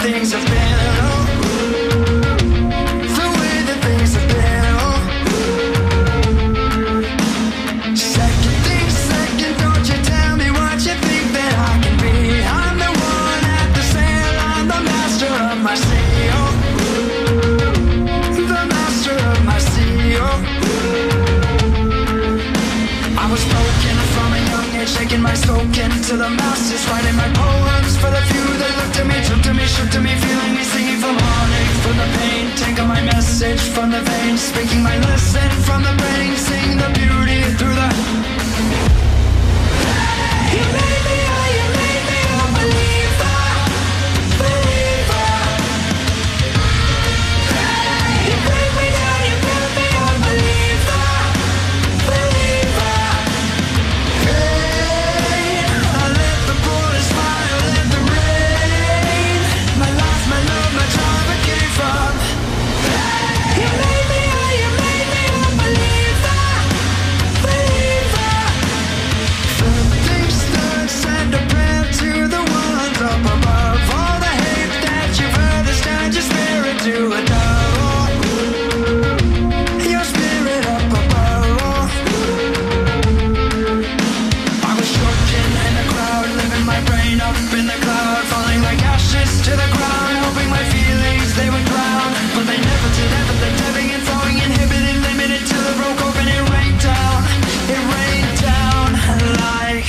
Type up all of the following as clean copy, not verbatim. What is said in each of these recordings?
things have been, oh, the way that things have been, oh. Second thing, second, don't you tell me what you think that I can be. I'm the one at the sail, I'm the master of my sea, oh, the master of my sea, oh. I was broken from a young age, taking my spoken to the masses, writing my poems for the few that looked at me, took to me, shook to me, feeling me, singing from heartache, from the pain, taking my message from the veins, speaking my lesson from the brain, singing the beauty through the... You made me a believer, believer. You break me down, you build me a believer, believer. Hey, I let the bullets fly, I let the rain. My life, my love, my drive, I gave up. You made me a believer, believer. Third things third, send a prayer to the ones up above. All the hate that you've heard is down your spirit to adore. Your spirit up above. I was choking in the crowd, living my brain up in the cloud, falling like ashes to the ground, hoping my feelings they would drown, but they never did. Ever they ebbing and flowing, inhibited, limited till it broke open. It rained down like.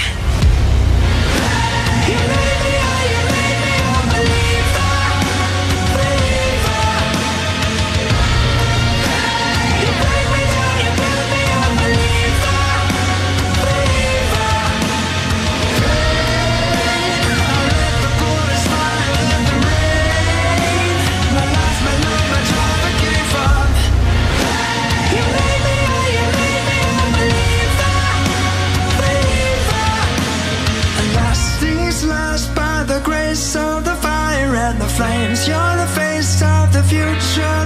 You made me a believer, believer. You break me down, you build me a believer, believer. I let the bullets fly, I let the rain. My life, my love, my drive, I gave up. You made me a believer, believer. And last things last, by the grace of the fire and the flames. You're the face of the future.